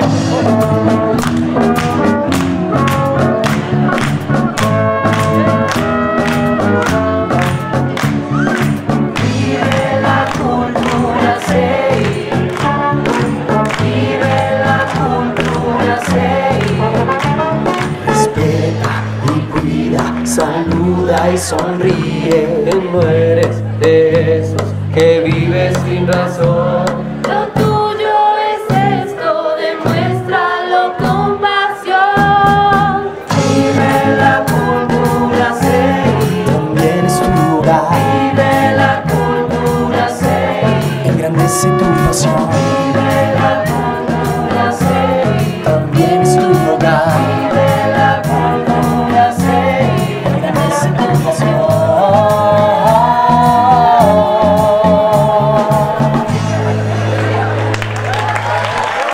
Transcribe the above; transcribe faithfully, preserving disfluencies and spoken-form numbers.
Saluda y sonríe, no eres de esos que vives sin razón.